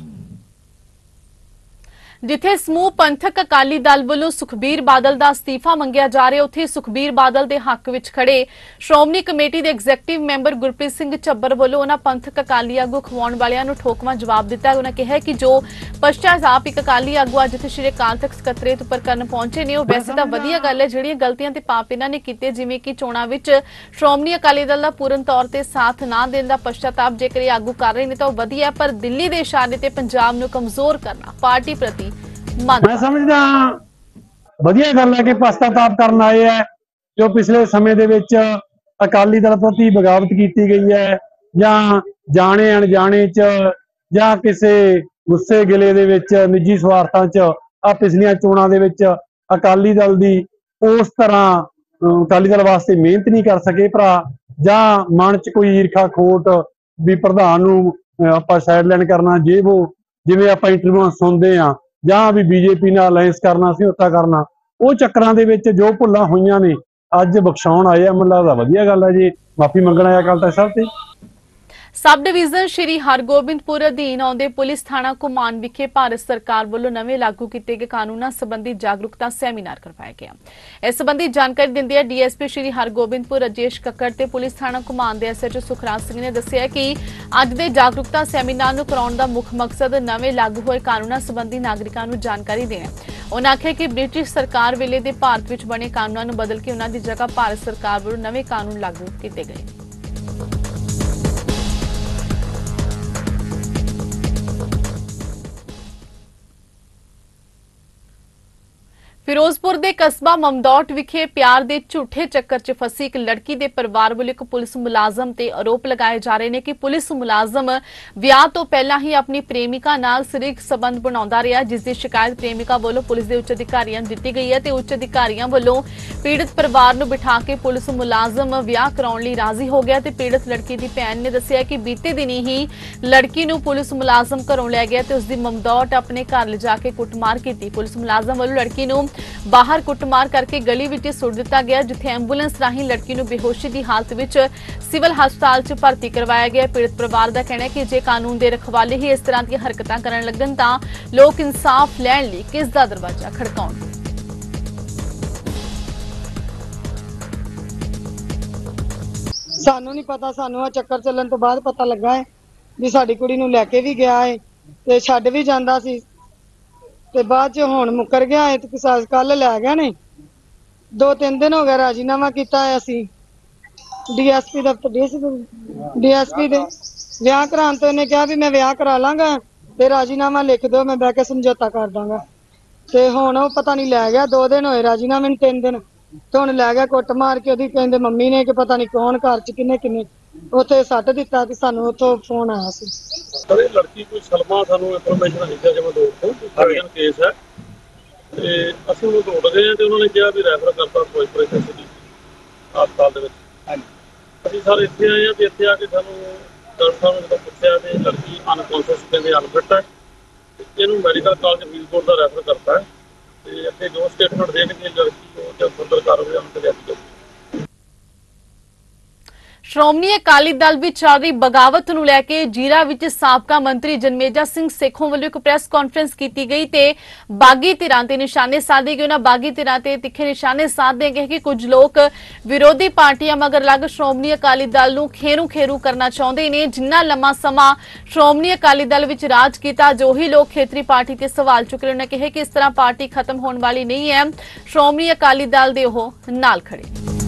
ਜਿੱਥੇ ਸਮੂਹ ਪੰਥਕ ਅਕਾਲੀ ਦਲ ਵੱਲੋਂ ਸੁਖਬੀਰ ਬਾਦਲ ਦਾ ਅਸਤੀਫਾ ਮੰਗਿਆ ਜਾ ਰਿਹਾ, ਉੱਥੇ ਸੁਖਬੀਰ ਬਾਦਲ ਦੇ ਹੱਕ ਵਿੱਚ ਖੜੇ ਸ਼੍ਰੋਮਣੀ ਕਮੇਟੀ ਦੇ ਐਗਜ਼ੈਕਟਿਵ ਮੈਂਬਰ ਗੁਰਪ੍ਰੀਤ ਸਿੰਘ ਚੱਬਰ ਵੱਲੋਂ ਉਹਨਾਂ ਪੰਥਕ ਅਕਾਲੀ ਆਗੂ ਖਵਾਉਣ ਵਾਲਿਆਂ ਨੂੰ ਠੋਕਵਾਂ ਜਵਾਬ ਦਿੱਤਾ। ਉਹਨਾਂ ਕਿਹਾ ਕਿ ਜੋ ਪਛਤਾਪ ਇੱਕ ਅਕਾਲੀ ਆਗੂ ਅੱਜ ਇੱਥੇ ਸ਼੍ਰੀ ਅਕਾਲ ਤਖਤ ਸਕੱਤਰੇਤ ਉੱਪਰ ਕਰਨ ਪਹੁੰਚੇ ਨੇ, ਉਹ ਵੈਸੇ ਤਾਂ ਵਧੀਆ ਗੱਲ ਹੈ। ਜਿਹੜੀਆਂ ਗਲਤੀਆਂ ਤੇ ਪਾਪ ਇਹਨਾਂ ਨੇ ਕੀਤੇ, ਜਿਵੇਂ ਕਿ ਚੋਣਾਂ ਵਿੱਚ ਸ਼੍ਰੋਮਣੀ ਅਕਾਲੀ ਦਲ ਦਾ ਪੂਰਨ ਤੌਰ ਤੇ ਸਾਥ ਨਾ ਦੇਣ ਦਾ ਪਛਤਾਪ ਜੇਕਰ ਇਹ ਆਗੂ ਕਰ ਰਹੇ ਨੇ ਤਾਂ ਉਹ ਵਧੀਆ, ਪਰ ਦਿੱਲੀ ਦੇ ਇਸ਼ਾਰੇ ਤੇ ਪੰਜਾਬ ਨੂੰ ਕਮਜ਼ੋਰ ਕਰਨਾ ਪਾਰਟੀ ਪ੍ਰਤੀ ਮੈਂ ਸਮਝਦਾ ਵਧੀਆ ਗੱਲ ਹੈ ਕਿ ਪਛਤਾਤਾਪ ਕਰਨ ਆਏ ਹੈ। ਜੋ ਪਿਛਲੇ ਸਮੇਂ ਦੇ ਵਿੱਚ ਅਕਾਲੀ ਦਲ ਪ੍ਰਤੀ ਬਗਾਵਤ ਕੀਤੀ ਗਈ ਹੈ ਜਾਂ ਜਾਣੇ ਅਣਜਾਣੇ ਚ ਜਾਂ ਕਿਸੇ ਗੁੱਸੇ ਗਿਲੇ ਦੇ ਵਿੱਚ ਨਿੱਜੀ ਸਵਾਰਥਾਂ ਚ ਆ ਪਿਛਲੀਆਂ ਚੋਣਾਂ ਦੇ ਵਿੱਚ ਅਕਾਲੀ ਦਲ ਦੀ ਉਸ ਤਰ੍ਹਾਂ ਅਕਾਲੀ ਦਲ ਵਾਸਤੇ ਮਿਹਨਤ ਨਹੀਂ ਕਰ ਸਕੇ ਭਰਾ, ਜਾਂ ਮਨ ਚ ਕੋਈ ਈਰਖਾ ਖੋਟ ਵੀ ਪ੍ਰਧਾਨ ਨੂੰ ਆਪਾਂ ਸਾਈਡ ਲਾਈਨ ਕਰਨਾ, ਜੇ ਉਹ ਜਿਵੇਂ ਆਪਾਂ ਇੰਟਰਵਿਊ ਸੁਣਦੇ ਹਾਂ, ਜਾਂ ਵੀ ਬੀਜੇਪੀ ਨਾਲ ਅਲਾਇੰਸ ਕਰਨਾ ਸੀ ਉੱਤਾ ਕਰਨਾ, ਉਹ ਚੱਕਰਾਂ ਦੇ ਵਿੱਚ ਜੋ ਭੁੱਲਾਂ ਹੋਈਆਂ ਨੇ ਅੱਜ ਬਖਸ਼ਾਉਣ ਆਏ ਆ। ਮੈਨੂੰ ਲੱਗਦਾ ਵਧੀਆ ਗੱਲ ਹੈ ਜੀ, ਮਾਫੀ ਮੰਗਣ ਆਇਆ ਅਕਾਲ ਤਖਤ ਸਾਹਿਬ ਤੇ। ਸਬ ਡਿਵੀਜ਼ਨ ਸ਼੍ਰੀ ਹਰਗੋਬਿੰਦਪੁਰ ਅਧੀਨ ਆਉਂਦੇ ਪੁਲਿਸ ਥਾਣਾ ਘੁਮਾਨ ਵਿਖੇ ਭਾਰਤ ਸਰਕਾਰ ਵੱਲੋਂ ਨਵੇਂ ਲਾਗੂ ਕੀਤੇ ਗਏ ਕਾਨੂੰਨਾਂ ਸੰਬੰਧੀ ਜਾਗਰੂਕਤਾ ਸੈਮੀਨਾਰ ਕਰਵਾਇਆ ਗਿਆ। ਇਸ ਸੰਬੰਧੀ ਜਾਣਕਾਰੀ ਦਿੰਦੇ ਆ ਡੀਐਸਪੀ ਸ਼੍ਰੀ ਹਰਗੋਬਿੰਦਪੁਰ ਰਾਜੇਸ਼ ਕੱਕੜ ਤੇ ਪੁਲਿਸ ਥਾਣਾ ਘੁਮਾਨ ਦੇ ਐਸਐਚਓ ਸੁਖਰਾਜ ਸਿੰਘ ਨੇ ਦੱਸਿਆ ਕਿ ਅੱਜ ਦੇ ਜਾਗਰੂਕਤਾ ਸੈਮੀਨਾਰ ਨੂੰ ਕਰਾਉਣ ਦਾ ਮੁੱਖ ਮਕਸਦ ਨਵੇਂ ਲਾਗੂ ਹੋਏ ਕਾਨੂੰਨਾਂ ਸੰਬੰਧੀ ਨਾਗਰਿਕਾਂ ਨੂੰ ਜਾਣਕਾਰੀ ਦੇਣਾ। ਉਹਨਾਂ ਆਖਿਆ ਕਿ ਬ੍ਰਿਟਿਸ਼ ਸਰਕਾਰ ਵੇਲੇ ਦੇ ਭਾਰਤ ਵਿੱਚ ਬਣੇ ਕਾਨੂੰਨਾਂ ਨੂੰ ਬਦਲ ਕੇ ਉਹਨਾਂ ਦੀ ਜਗ੍ਹਾ ਭਾਰਤ ਸਰਕਾਰ ਵੱਲੋਂ ਨਵੇਂ ਕਾਨੂੰਨ ਲਾਗੂ ਕੀਤੇ ਗਏ। ਫਿਰੋਜ਼ਪੁਰ ਦੇ ਕਸਬਾ ਮਮਦੋਟ ਵਿਖੇ ਪਿਆਰ ਦੇ ਝੂਠੇ ਚੱਕਰ 'ਚ ਫਸੀ ਇੱਕ ਲੜਕੀ ਦੇ ਪਰਿਵਾਰ ਵੱਲੋਂ ਇੱਕ ਪੁਲਿਸ ਮੁਲਾਜ਼ਮ ਤੇ ਆਰੋਪ ਲਗਾਏ ਜਾ ਰਹੇ ਨੇ ਕਿ ਪੁਲਿਸ ਮੁਲਾਜ਼ਮ ਵਿਆਹ ਤੋਂ ਪਹਿਲਾਂ ਹੀ ਆਪਣੀ ਪ੍ਰੇਮਿਕਾ ਨਾਲ ਸਰੀਰਕ ਸੰਬੰਧ ਬਣਾਉਂਦਾ ਰਿਹਾ, ਜਿਸ ਦੀ ਸ਼ਿਕਾਇਤ ਪ੍ਰੇਮਿਕਾ ਵੱਲੋਂ ਪੁਲਿਸ ਦੇ ਉੱਚ ਅਧਿਕਾਰੀਆਂ ਨੂੰ ਦਿੱਤੀ ਗਈ ਹੈ ਤੇ ਉੱਚ ਅਧਿਕਾਰੀਆਂ ਵੱਲੋਂ ਪੀੜਤ ਪਰਿਵਾਰ ਨੂੰ ਬਿਠਾ ਕੇ ਪੁਲਿਸ ਮੁਲਾਜ਼ਮ ਵਿਆਹ ਕਰਾਉਣ ਲਈ ਰਾਜ਼ੀ ਹੋ ਗਿਆ ਤੇ ਪੀੜਤ ਲੜਕੀ ਦੀ ਭੈਣ ਨੇ ਦੱਸਿਆ ਕਿ ਬੀਤੇ ਦਿਨੀ ਹੀ ਲੜਕੀ ਨੂੰ ਪੁਲਿਸ ਮੁਲਾਜ਼ਮ ਘਰੋਂ ਲੈ ਗਿਆ ਤੇ ਉਸ ਦੀ ਮਮਦੋਟ ਆਪਣੇ ਘਰ ਲਿਜਾ ਕੇ ਕੁੱਟਮਾਰ ਕੀਤੀ। ਪੁਲਿਸ ਮੁਲਾਜ਼ਮ ਵੱਲੋਂ ਲੜਕੀ ਨੂੰ ਬਾਹਰ ਕੁੱਟਮਾਰ ਕਰਕੇ ਗਲੀ ਵਿੱਚ ਸੁੱਟ ਦਿੱਤਾ ਗਿਆ, ਜਿੱਥੇ ਐਂਬੂਲੈਂਸ ਰਾਹੀਂ ਲੜਕੀ ਨੂੰ ਬੇਹੋਸ਼ੀ ਦੀ ਹਾਲਤ ਵਿੱਚ ਸਿਵਲ ਹਸਪਤਾਲ 'ਚ ਭਰਤੀ ਕਰਵਾਇਆ ਗਿਆ। ਪੀੜਤ ਪਰਿਵਾਰ ਦਾ ਕਹਿਣਾ ਹੈ ਕਿ ਜੇ ਕਾਨੂੰਨ ਦੇ ਰਖਵਾਲੇ ਹੀ ਇਸ ਤਰ੍ਹਾਂ ਦੀਆਂ ਹਰਕਤਾਂ ਕਰਨ ਲੱਗਣ ਤਾਂ ਲੋਕ ਇਨਸਾਫ ਲੈਣ ਲਈ ਕਿਸ ਦਾ ਦਰਵਾਜ਼ਾ ਖੜਕਾਉਣਗੇ। ਸਾਨੂੰ ਨਹੀਂ ਪਤਾ, ਸਾਨੂੰ ਆ ਚੱਕਰ ਚੱਲਣ ਤੋਂ ਬਾਅਦ ਪਤਾ ਲੱਗਾ ਹੈ ਵੀ ਸਾਡੀ ਕੁੜੀ ਨੂੰ ਲੈ ਕੇ ਵੀ ਗਿਆ ਹੈ ਤੇ ਛੱਡ ਵੀ ਜਾਂਦਾ ਸੀ ਤੇ ਬਾਅਦ ਚ ਹੁਣ ਮੁੱਕਰ ਗਿਆ ਹੈ ਤੇ ਕਿਸਾਸ ਕੱਲ ਲੈ ਗਿਆ ਨੇ। ਦੋ ਤਿੰਨ ਦਿਨ ਹੋ ਗਏ ਰਾਜੀਨਾਮਾ ਕੀਤਾ ਹੈ ਅਸੀਂ ਡੀਐਸਪੀ ਦਫ਼ਤਰ ਡੀਐਸਪੀ ਦੇ ਵਿਆਹ ਕਰਾਉਣ ਤੋਂ ਇਹਨੇ ਕਿਹਾ ਵੀ ਮੈਂ ਵਿਆਹ ਕਰਾ ਲਾਂਗਾ ਤੇ ਰਾਜੀਨਾਮਾ ਲਿਖ ਦਿਓ, ਮੈਂ ਬਹਿ ਕੇ ਸਮਝੌਤਾ ਕਰ ਦਾਂਗਾ ਤੇ ਹੁਣ ਉਹ ਪਤਾ ਨਹੀਂ ਲੈ ਗਿਆ। ਦੋ ਦਿਨ ਹੋਏ ਰਾਜੀਨਾਮੇ ਨੂੰ, ਤਿੰਨ ਦਿਨ ਤੇ ਹੁਣ ਲੈ ਗਿਆ ਕੁੱਟ ਮਾਰ ਕੇ। ਉਹਦੀ ਕਹਿੰਦੇ ਮੰਮੀ ਨੇ ਕਿ ਪਤਾ ਨਹੀਂ ਕੌਣ ਘਰ ਚ ਕਿੰਨੇ ਕਿੰਨੇ ਉੱਥੇ ਸੱਟ ਦਿੱਤਾ ਤੇ ਸਾਨੂੰ ਉੱਥੋਂ ਫੋਨ ਆਇਆ ਸੀ। ਸਰ, ਇਹ ਲੜਕੀ ਕੋਈ ਸਲਮਾ ਸਾਨੂੰ ਇਨਫੋਰਮੇਸ਼ਨ ਆਈ ਸੀ ਜਿਵੇਂ ਦੋ ਤੋਂ ਅਰਜਨ ਕੇਸ ਹੈ ਤੇ ਅਸੀਂ ਉਹਨੂੰ ਦੌੜ ਗਏ ਹਾਂ ਤੇ ਉਹਨਾਂ ਨੇ ਕਿਹਾ ਵੀ ਰੈਫਰ ਕਰਤਾ ਫਿਰੋਜ਼ਪੁਰ ਸਿਟੀ ਹਸਪਤਾਲ ਦੇ ਵਿੱਚ। ਅਸੀਂ ਸਾਰੇ ਇੱਥੇ ਆਏ ਹਾਂ ਤੇ ਇੱਥੇ ਆ ਕੇ ਸਾਨੂੰ ਡਾਕਟਰ ਸਾਹਿਬ ਨੇ ਜਦੋਂ ਪੁੱਛਿਆ ਤੇ ਲੜਕੀ ਅਨਕੌਂਸ਼ੀਅਸ ਕਹਿੰਦੇ ਅਨਫਿਟ ਹੈ ਤੇ ਇਹਨੂੰ ਮੈਡੀਕਲ ਕਾਲਜ ਫਰੀਦਕੋਟ ਦਾ ਰੈਫਰ ਕਰਤਾ ਹੈ ਤੇ ਅੱਗੇ ਜੋ ਸਟੇਟਮੈਂਟ ਦੇਣਗੇ ਲੜਕੀ ਉਹ ਜਦ ਫਰਦਰ ਕਾਰਵਾਈ ਉਹਨਾਂ ਤੇ ਲਿਆਂਦੀ ਜਾਊਗੀ। ਸ਼੍ਰੋਮਣੀ ਅਕਾਲੀ ਦਲ ਵਿੱਚ ਚੱਲ ਰਹੀ ਬਗਾਵਤ ਨੂੰ ਲੈ ਕੇ ਜੀਰਾ ਵਿੱਚ ਸਾਬਕਾ ਮੰਤਰੀ ਜਨਮੇਜਾ ਸਿੰਘ ਸੇਖੋਂ ਵੱਲੋਂ ਇੱਕ ਪ੍ਰੈਸ ਕਾਨਫਰੰਸ ਕੀਤੀ ਗਈ ਤੇ ਬਾਗੀ ਧਿਰਾਂ ਤੇ ਨਿਸ਼ਾਨੇ ਸਾਧੇ ਗਏ। ਉਹਨਾਂ ਬਾਗੀ ਧਿਰਾਂ ਤੇ ਤਿੱਖੇ ਨਿਸ਼ਾਨੇ ਸਾਧਦੇ ਗਏ ਕਿ ਕੁਝ ਲੋਕ ਵਿਰੋਧੀ ਪਾਰਟੀਆਂ ਮਗਰ ਲੱਗ ਸ਼੍ਰੋਮਣੀ ਅਕਾਲੀ ਦਲ ਨੂੰ ਖੇਰੂ ਖੇਰੂ ਕਰਨਾ ਚਾਹੁੰਦੇ ਨੇ। ਜਿੰਨਾ ਲੰਮਾ ਸਮਾਂ ਸ਼੍ਰੋਮਣੀ ਅਕਾਲੀ ਦਲ ਵਿੱਚ ਰਾਜ ਕੀਤਾ, ਜੋ ਹੀ ਲੋਕ ਖੇਤਰੀ ਪਾਰਟੀ ਤੇ ਸਵਾਲ ਚੁੱਕ ਰਹੇ, ਉਹਨਾਂ ਕਿਹਾ ਕਿ ਇਸ ਤਰ੍ਹਾਂ ਪਾਰਟੀ ਖਤਮ ਹੋਣ ਵਾਲੀ ਨਹੀਂ ਹੈ। ਸ਼੍ਰੋਮਣੀ ਅਕਾਲੀ ਦਲ ਦੇ ਉਹ ਨਾਲ ਖੜੇ।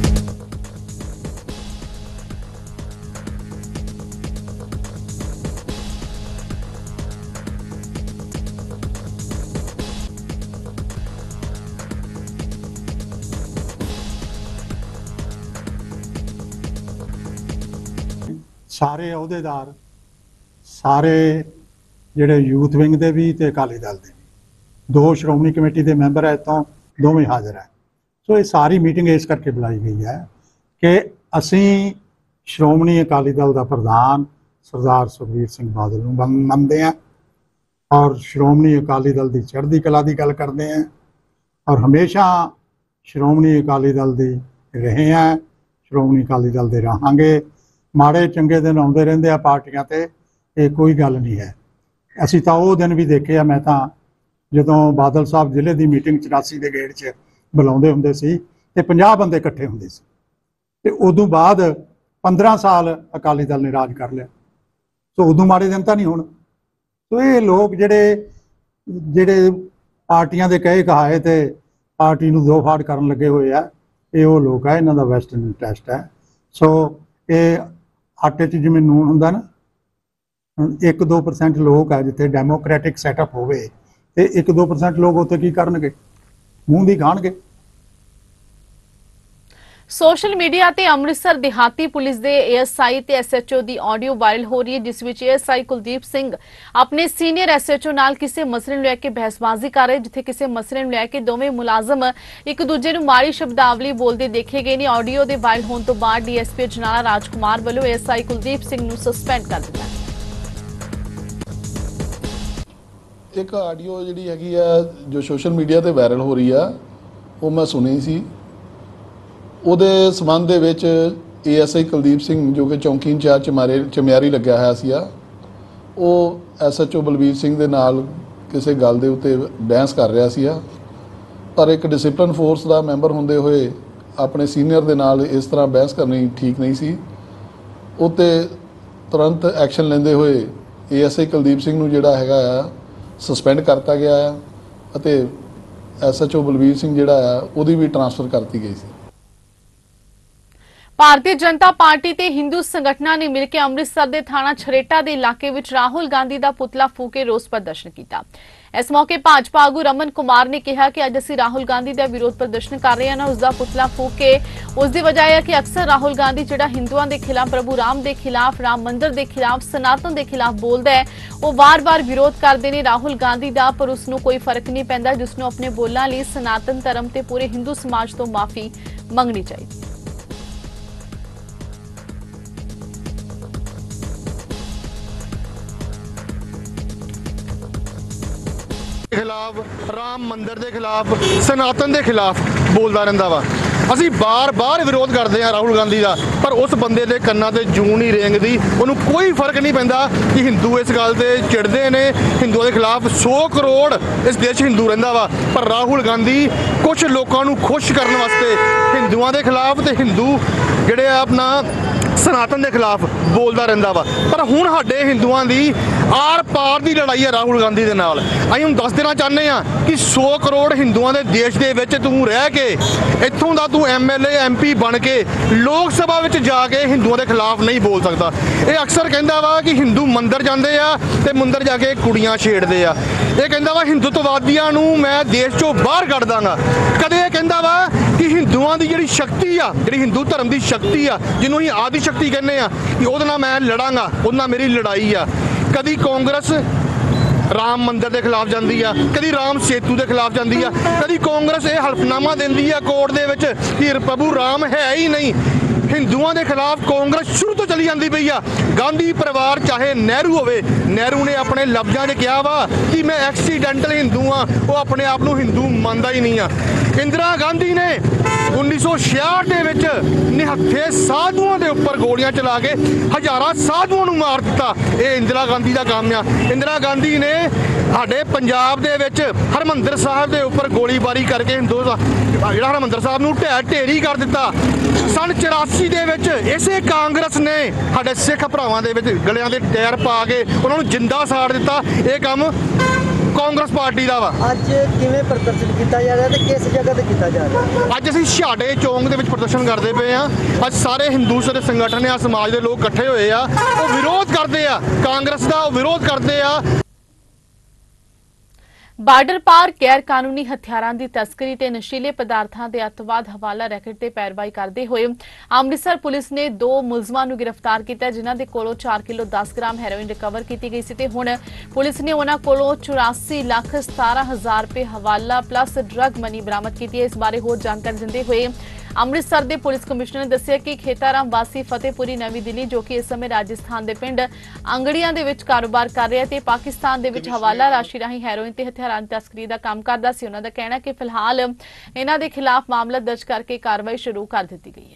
ਸਾਰੇ ਅਹੁਦੇਦਾਰ, ਸਾਰੇ ਜਿਹੜੇ ਯੂਥ ਵਿੰਗ ਦੇ ਵੀ ਤੇ ਅਕਾਲੀ ਦਲ ਦੇ ਵੀ, ਦੋ ਸ਼੍ਰੋਮਣੀ ਕਮੇਟੀ ਦੇ ਮੈਂਬਰ ਹੈ ਤੋਂ ਦੋਵੇਂ ਹਾਜ਼ਰ ਹੈ। ਸੋ ਇਹ ਸਾਰੀ ਮੀਟਿੰਗ ਇਸ ਕਰਕੇ ਬੁਲਾਈ ਗਈ ਹੈ ਕਿ ਅਸੀਂ ਸ਼੍ਰੋਮਣੀ ਅਕਾਲੀ ਦਲ ਦਾ ਪ੍ਰਧਾਨ ਸਰਦਾਰ ਸੁਖਬੀਰ ਸਿੰਘ ਬਾਦਲ ਨੂੰ ਮੰਨਦੇ ਹਾਂ ਔਰ ਸ਼੍ਰੋਮਣੀ ਅਕਾਲੀ ਦਲ ਦੀ ਚੜ੍ਹਦੀ ਕਲਾ ਦੀ ਗੱਲ ਕਰਦੇ ਹਾਂ ਔਰ ਹਮੇਸ਼ਾ ਸ਼੍ਰੋਮਣੀ ਅਕਾਲੀ ਦਲ ਦੀ ਰਹੇ ਹਾਂ, ਸ਼੍ਰੋਮਣੀ ਅਕਾਲੀ ਦਲ ਦੇ ਰਹਾਂਗੇ। ਮਾੜੇ ਚੰਗੇ ਦਿਨ ਆਉਂਦੇ ਰਹਿੰਦੇ ਆ ਪਾਰਟੀਆਂ ਤੇ, ਇਹ ਕੋਈ ਗੱਲ ਨਹੀਂ ਹੈ। ਅਸੀਂ ਤਾਂ ਉਹ ਦਿਨ ਵੀ ਦੇਖੇ ਆ, ਮੈਂ ਤਾਂ ਜਦੋਂ ਬਾਦਲ ਸਾਹਿਬ ਜ਼ਿਲ੍ਹੇ ਦੀ ਮੀਟਿੰਗ ਚੁਰਾਸੀ ਦੇ ਗੇੜ 'ਚ ਬੁਲਾਉਂਦੇ ਹੁੰਦੇ ਸੀ ਤੇ ਪੰਜਾਹ ਬੰਦੇ ਇਕੱਠੇ ਹੁੰਦੇ ਸੀ ਤੇ ਉਦੋਂ ਬਾਅਦ ਪੰਦਰਾਂ ਸਾਲ ਅਕਾਲੀ ਦਲ ਨੇ ਰਾਜ ਕਰ ਲਿਆ। ਸੋ ਉਦੋਂ ਮਾੜੇ ਦਿਨ ਤਾਂ ਨਹੀਂ ਹੁਣ। ਸੋ ਇਹ ਲੋਕ ਜਿਹੜੇ ਜਿਹੜੇ ਪਾਰਟੀਆਂ ਦੇ ਕਹੇ ਕਹਾਏ ਤੇ ਪਾਰਟੀ ਨੂੰ ਦੋ ਫਾੜ ਕਰਨ ਲੱਗੇ ਹੋਏ ਆ, ਇਹ ਉਹ ਲੋਕ ਆ, ਇਹਨਾਂ ਦਾ ਵੈਸਟਰਨ ਇੰਟਰਸਟ ਹੈ। ਸੋ ਇਹ ਆਟੇ 'ਚ ਜਿਵੇਂ ਨੂਣ ਹੁੰਦਾ ਨਾ, ਇੱਕ ਦੋ ਪਰਸੈਂਟ ਲੋਕ ਹੈ ਜਿੱਥੇ ਡੈਮੋਕ੍ਰੈਟਿਕ ਸੈਟਅਪ ਹੋਵੇ ਤੇ ਇੱਕ ਦੋ ਪਰਸੈਂਟ ਲੋਕ ਉੱਥੇ ਕੀ ਕਰਨਗੇ, ਮੂੰਹ ਦੀ ਖਾਣਗੇ। ਸੋਸ਼ਲ ਮੀਡੀਆ ਤੇ ਅੰਮ੍ਰਿਤਸਰ ਦਿਹਾਤੀ ਪੁਲਿਸ ਦੇ ਏਐਸਆਈ ਤੇ ਐਸਐਚਓ ਦੀ ਆਡੀਓ ਵਾਇਰਲ ਹੋ ਰਹੀ ਹੈ, ਜਿਸ ਵਿੱਚ ਏਐਸਆਈ ਕੁਲਦੀਪ ਸਿੰਘ ਆਪਣੇ ਸੀਨੀਅਰ ਐਸਐਚਓ ਨਾਲ ਕਿਸੇ ਮਸਲੇ ਨੂੰ ਲੈ ਕੇ ਬਹਿਸਬਾਜ਼ੀ ਕਰ ਰਹੇ, ਜਿੱਥੇ ਕਿਸੇ ਮਸਲੇ ਨੂੰ ਲੈ ਕੇ ਦੋਵੇਂ ਮੁਲਾਜ਼ਮ ਇੱਕ ਦੂਜੇ ਨੂੰ ਮਾੜੀ ਸ਼ਬਦਾਵਲੀ ਬੋਲਦੇ ਦੇਖੇ ਗਏ ਨੇ। ਆਡੀਓ ਦੇ ਵਾਇਰਲ ਹੋਣ ਤੋਂ ਬਾਅਦ ਡੀਐਸਪੀ ਅਜਨਾਲਾ ਰਾਜਕੁਮਾਰ ਵੱਲੋਂ ਏਐਸਆਈ ਕੁਲਦੀਪ ਸਿੰਘ ਨੂੰ ਸਸਪੈਂਡ ਕਰ ਦਿੱਤਾ। ਇੱਕ ਆਡੀਓ ਜਿਹੜੀ ਹੈਗੀ ਆ ਜੋ ਸੋਸ਼ਲ ਮੀਡੀਆ ਤੇ ਵਾਇਰਲ ਹੋ ਰਹੀ ਆ, ਉਹ ਮੈਂ ਸੁਣੀ ਸੀ। ਉਹਦੇ ਸੰਬੰਧ ਦੇ ਵਿੱਚ ਏਐਸਆਈ ਕੁਲਦੀਪ ਸਿੰਘ ਜੋ ਕਿ ਚੌਂਕੀ ਇੰਚਾਰਜ ਚਮਾਰੇ ਚਮਿਆਰੀ ਲੱਗਿਆ ਹੋਇਆ ਸੀ ਆ, ਉਹ ਐਸਐਚਓ ਬਲਬੀਰ ਸਿੰਘ ਦੇ ਨਾਲ ਕਿਸੇ ਗੱਲ ਦੇ ਉੱਤੇ ਬਹਿਸ ਕਰ ਰਿਹਾ ਸੀ ਆ। ਪਰ ਇੱਕ ਡਿਸਪਲਿਨ ਫੋਰਸ ਦਾ ਮੈਂਬਰ ਹੁੰਦੇ ਹੋਏ ਆਪਣੇ ਸੀਨੀਅਰ ਦੇ ਨਾਲ ਇਸ ਤਰ੍ਹਾਂ ਬਹਿਸ ਕਰਨੀ ਠੀਕ ਨਹੀਂ ਸੀ। ਉੱਤੇ ਤੁਰੰਤ ਐਕਸ਼ਨ ਲੈਂਦੇ ਹੋਏ ਏਐਸਆਈ ਕੁਲਦੀਪ ਸਿੰਘ ਨੂੰ ਜਿਹੜਾ ਹੈਗਾ ਆ ਸਸਪੈਂਡ ਕਰਤਾ ਗਿਆ ਆ ਅਤੇ ਐਸਐਚਓ ਬਲਬੀਰ ਸਿੰਘ ਜਿਹੜਾ ਆ ਉਹਦੀ ਵੀ ਟ੍ਰਾਂਸਫਰ ਕਰਤੀ ਗਈ ਸੀ। ਭਾਰਤੀ ਜਨਤਾ ਪਾਰਟੀ ਤੇ ਹਿੰਦੂ ਸੰਗਠਨਾਂ ਨੇ ਮਿਲ ਕੇ ਅੰਮ੍ਰਿਤਸਰ ਦੇ ਥਾਣਾ ਛਰੇਟਾ ਦੇ ਇਲਾਕੇ ਵਿੱਚ ਰਾਹੁਲ ਗਾਂਧੀ ਦਾ ਪੁਤਲਾ ਫੂਕ ਕੇ ਰੋਸ ਪ੍ਰਦਰਸ਼ਨ ਕੀਤਾ। ਇਸ ਮੌਕੇ ਭਾਜਪਾ ਆਗੂ ਰਮਨ ਕੁਮਾਰ ਨੇ ਕਿਹਾ ਕਿ ਅੱਜ ਅਸੀਂ ਰਾਹੁਲ ਗਾਂਧੀ ਦਾ ਵਿਰੋਧ ਪ੍ਰਦਰਸ਼ਨ ਕਰ ਰਹੇ ਹਾਂ, ਉਸ ਦਾ ਪੁਤਲਾ ਫੂਕ ਕੇ ਉਸ ਦੀ ਵਜ੍ਹਾ ਹੈ ਕਿ ਅਕਸਰ ਰਾਹੁਲ ਗਾਂਧੀ ਜਿਹੜਾ ਹਿੰਦੂਆਂ ਦੇ ਖਿਲਾਫ, ਪ੍ਰਭੂ ਰਾਮ ਦੇ ਖਿਲਾਫ, ਰਾਮ ਮੰਦਿਰ ਦੇ ਖਿਲਾਫ, ਸਨਾਤਨ ਦੇ ਖਿਲਾਫ ਬੋਲਦਾ ਹੈ, ਉਹ ਵਾਰ-ਵਾਰ ਵਿਰੋਧ ਕਰਦੇ ਨੇ ਰਾਹੁਲ ਗਾਂਧੀ ਦਾ, ਪਰ ਉਸ ਨੂੰ ਕੋਈ ਫਰਕ ਨਹੀਂ ਪੈਂਦਾ, ਜਿਸ ਨੂੰ ਆਪਣੇ ਬੋਲਾਂ ਲਈ ਸਨਾਤਨ ਧਰਮ ਤੇ ਪੂਰੇ ਹਿੰਦੂ ਸਮਾਜ ਤੋਂ ਮਾਫੀ ਮੰਗਣੀ ਚਾਹੀਦੀ। खिलाफ राम मंदिर के खिलाफ सनातन के खिलाफ बोलता रहा वा। ਅਸੀਂ ਬਾਰ-ਬਾਰ ਵਿਰੋਧ ਕਰਦੇ ਹਾਂ ਰਾਹੁਲ ਗਾਂਧੀ ਦਾ, ਪਰ ਉਸ ਬੰਦੇ ਦੇ ਕੰਨਾਂ ਤੇ ਜੂੰ ਨਹੀਂ ਰੇਂਗਦੀ। ਉਹਨੂੰ ਕੋਈ ਫਰਕ ਨਹੀਂ ਪੈਂਦਾ ਕਿ ਹਿੰਦੂ ਇਸ ਗੱਲ ਤੇ ਚਿੜਦੇ ਨੇ। ਹਿੰਦੂਆਂ ਦੇ ਖਿਲਾਫ ਸੌ ਕਰੋੜ ਇਸ ਦੇਸ਼ ਹਿੰਦੂ ਰਹਿੰਦਾ ਵਾ, ਪਰ ਰਾਹੁਲ ਗਾਂਧੀ ਕੁਝ ਲੋਕਾਂ ਨੂੰ ਖੁਸ਼ ਕਰਨ ਵਾਸਤੇ ਹਿੰਦੂਆਂ ਦੇ ਖਿਲਾਫ ਤੇ ਹਿੰਦੂ ਜਿਹੜੇ ਆ ਆਪਣਾ ਸਨਾਤਨ ਦੇ ਖਿਲਾਫ ਬੋਲਦਾ ਰਹਿੰਦਾ ਵਾ। ਪਰ ਹੁਣ ਸਾਡੇ ਹਿੰਦੂਆਂ ਦੀ ਆਰ ਪਾਰ ਦੀ ਲੜਾਈ ਹੈ ਰਾਹੁਲ ਗਾਂਧੀ ਦੇ ਨਾਲ। ਅਸੀਂ ਹੁਣ ਦੱਸ ਦੇਣਾ ਚਾਹੁੰਦੇ ਹਾਂ ਕਿ ਸੌ ਕਰੋੜ ਹਿੰਦੂਆਂ ਦੇ ਦੇਸ਼ ਦੇ ਵਿੱਚ ਤੂੰ ਰਹਿ ਕੇ ਇੱਥੋਂ ਦਾ ਤੂੰ M L A M P ਬਣ ਕੇ ਲੋਕ ਸਭਾ ਵਿੱਚ ਜਾ ਕੇ ਹਿੰਦੂਆਂ ਦੇ ਖਿਲਾਫ ਨਹੀਂ ਬੋਲ ਸਕਦਾ। ਇਹ ਅਕਸਰ ਕਹਿੰਦਾ ਵਾ ਕਿ ਹਿੰਦੂ ਮੰਦਿਰ ਜਾਂਦੇ ਆ ਤੇ ਮੰਦਿਰ ਜਾ ਕੇ ਕੁੜੀਆਂ ਛੇੜਦੇ ਆ। ਇਹ ਕਹਿੰਦਾ ਵਾ ਹਿੰਦੂਤਵਾਦੀਆਂ ਨੂੰ ਮੈਂ ਦੇਸ਼ ਚੋਂ ਬਾਹਰ ਕੱਢ ਦਾਂਗਾ। ਕਦੇ ਇਹ ਕਹਿੰਦਾ ਵਾ ਕਿ ਹਿੰਦੂਆਂ ਦੀ ਜਿਹੜੀ ਸ਼ਕਤੀ ਆ, ਜਿਹੜੀ ਹਿੰਦੂ ਧਰਮ ਦੀ ਸ਼ਕਤੀ ਆ, ਜਿਹਨੂੰ ਅਸੀਂ ਆਦਿ ਸ਼ਕਤੀ ਕਹਿੰਦੇ ਆ, ਕਿ ਉਹਦੇ ਨਾਲ ਮੈਂ ਲੜਾਂਗਾ, ਉਹਦੇ ਨਾਲ ਮੇਰੀ ਲੜਾਈ ਆ। ਕਦੀ ਕਾਂਗਰਸ ਰਾਮ ਮੰਦਿਰ ਦੇ ਖਿਲਾਫ ਜਾਂਦੀ ਆ, ਕਦੀ ਰਾਮ ਸੇਤੂ ਦੇ ਖਿਲਾਫ ਜਾਂਦੀ ਆ, ਕਦੀ ਕਾਂਗਰਸ ਇਹ ਹਲਫਨਾਮਾ ਦਿੰਦੀ ਆ ਕੋਰਟ ਦੇ ਵਿੱਚ ਕਿ ਪ੍ਰਭੂ ਰਾਮ ਹੈ ਹੀ ਨਹੀਂ। ਹਿੰਦੂਆਂ ਦੇ ਖਿਲਾਫ ਕਾਂਗਰਸ ਸ਼ੁਰੂ ਤੋਂ ਚਲੀ ਜਾਂਦੀ ਪਈ ਆ। ਗਾਂਧੀ ਪਰਿਵਾਰ ਚਾਹੇ ਨਹਿਰੂ ਹੋਵੇ, ਨਹਿਰੂ ਨੇ ਆਪਣੇ ਲਫ਼ਜ਼ਾਂ 'ਚ ਕਿਹਾ ਵਾ ਕਿ ਮੈਂ ਐਕਸੀਡੈਂਟਲ ਹਿੰਦੂ ਆ, ਉਹ ਆਪਣੇ ਆਪ ਨੂੰ ਹਿੰਦੂ ਮੰਨਦਾ ਹੀ ਨਹੀਂ ਆ। ਇੰਦਰਾ ਗਾਂਧੀ ਨੇ ਉੱਨੀ ਸੌ ਛਿਆਹਠ ਦੇ ਵਿੱਚ ਨਿਹੱਥੇ ਸਾਧੂਆਂ ਦੇ ਉੱਪਰ ਗੋਲੀਆਂ ਚਲਾ ਕੇ ਹਜ਼ਾਰਾਂ ਸਾਧੂਆਂ ਨੂੰ ਮਾਰ ਦਿੱਤਾ। ਇਹ ਇੰਦਰਾ ਗਾਂਧੀ ਦਾ ਕੰਮ ਆ। ਇੰਦਰਾ ਗਾਂਧੀ ਨੇ ਸਾਡੇ ਪੰਜਾਬ ਦੇ ਵਿੱਚ ਹਰਮੰਦਰ ਸਾਹਿਬ ਦੇ ਉੱਪਰ ਗੋਲੀਬਾਰੀ ਕਰਕੇ ਹਿੰਦੂ ਜਿਹੜਾ ਹਰਮੰਦਰ ਸਾਹਿਬ ਨੂੰ ਢਹਿ ਢੇਰੀ ਕਰ ਦਿੱਤਾ। ਸਨ ਚੁਰਾਸੀ ਦੇ ਵਿੱਚ ਇਸੇ ਕਾਂਗਰਸ ਨੇ ਸਾਡੇ ਸਿੱਖ ਭਰਾਵਾਂ ਦੇ ਵਿੱਚ ਗਲਿਆਂ ਦੇ ਟਾਇਰ ਪਾ ਕੇ ਉਹਨਾਂ ਨੂੰ ਜਿੰਦਾ ਸਾੜ ਦਿੱਤਾ। ਇਹ ਕੰਮ ਕਾਂਗਰਸ ਪਾਰਟੀ ਦਾ ਵਾ। ਅੱਜ ਕਿਵੇਂ ਪ੍ਰਦਰਸ਼ਨ ਕੀਤਾ ਜਾ ਰਿਹਾ ਤੇ ਕਿਸ ਜਗ੍ਹਾ ਤੇ ਕੀਤਾ ਜਾ ਰਿਹਾ? ਅੱਜ ਅਸੀਂ ਛਾੜੇ ਚੌਂਕ ਦੇ ਵਿੱਚ ਪ੍ਰਦਰਸ਼ਨ ਕਰਦੇ ਪਏ ਆ। ਅੱਜ ਸਾਰੇ ਹਿੰਦੂ ਦੇ ਸੰਗਠਨ ਆ, ਸਮਾਜ ਦੇ ਲੋਕ ਇਕੱਠੇ ਹੋਏ ਆ, ਉਹ ਵਿਰੋਧ ਕਰਦੇ ਆ ਕਾਂਗਰਸ ਦਾ, ਉਹ ਵਿਰੋਧ ਕਰਦੇ ਆ। ਬਾਰਡਰ ਪਾਰ ਗੈਰ ਕਾਨੂੰਨੀ ਹਥਿਆਰਾਂ ਦੀ ਤਸਕਰੀ ਤੇ ਨਸ਼ੀਲੇ ਪਦਾਰਥਾਂ ਦੇ ਅੱਤਵਾਦ ਹਵਾਲਾ ਰੈਕਟ ਤੇ ਪੈਰਵਾਈ ਕਰਦੇ ਹੋਏ ਅੰਮ੍ਰਿਤਸਰ ਪੁਲਿਸ ਨੇ ਦੋ ਮੁਲਜ਼ਮਾਂ ਨੂੰ ਗ੍ਰਿਫਤਾਰ ਕੀਤਾ, ਜਿਨ੍ਹਾਂ ਦੇ ਕੋਲੋਂ ਚਾਰ ਕਿਲੋ ਦਸ ਗ੍ਰਾਮ ਹੈਰੋਇਨ ਰਿਕਵਰ ਕੀਤੀ ਗਈ ਸੀ ਤੇ ਹੁਣ ਪੁਲਿਸ ਨੇ ਉਹਨਾਂ ਕੋਲੋਂ ਚੁਰਾਸੀ ਲੱਖ ਸਤਾਰਾਂ ਹਜ਼ਾਰ ਰੁਪਏ ਹਵਾਲਾ ਪਲੱਸ ਡਰੱਗ ਮਨੀ ਬਰਾਮਦ ਕੀਤੀ ਹੈ। ਇਸ ਬਾਰੇ ਹੋਰ ਜਾਣਕਾਰੀ ਦਿੰਦੇ ਹੋਏ ਅੰਮ੍ਰਿਤਸਰ ਦੇ ਪੁਲਿਸ ਕਮਿਸ਼ਨਰ ਨੇ ਦੱਸਿਆ ਕਿ ਖੇਤਾਰਾਮ ਵਾਸੀ ਫਤਿਹਪੁਰੀ ਨਵੀਂ ਦਿੱਲੀ, ਜੋ ਕਿ ਇਸ ਸਮੇਂ ਰਾਜਸਥਾਨ ਦੇ ਪਿੰਡ ਅੰਗੜੀਆਂ ਦੇ ਵਿੱਚ ਕਾਰੋਬਾਰ ਕਰ ਰਿਹਾ ਤੇ ਪਾਕਿਸਤਾਨ ਦੇ ਵਿੱਚ ਹਵਾਲਾ ਰਾਸ਼ੀ ਰਾਹੀਂ ਹੈਰੋਇਨ ਤੇ ਹਥਿਆਰਾਂ ਦੀ ਤਸਕਰੀ ਦਾ ਕੰਮ ਕਰਦਾ ਸੀ। ਉਹਨਾਂ ਦਾ ਕਹਿਣਾ ਕਿ ਫਿਲਹਾਲ ਇਹਨਾਂ ਦੇ ਖਿਲਾਫ ਮਾਮਲਾ ਦਰਜ ਕਰਕੇ ਕਾਰਵਾਈ ਸ਼ੁਰੂ ਕਰ ਦਿੱਤੀ ਗਈ ਹੈ।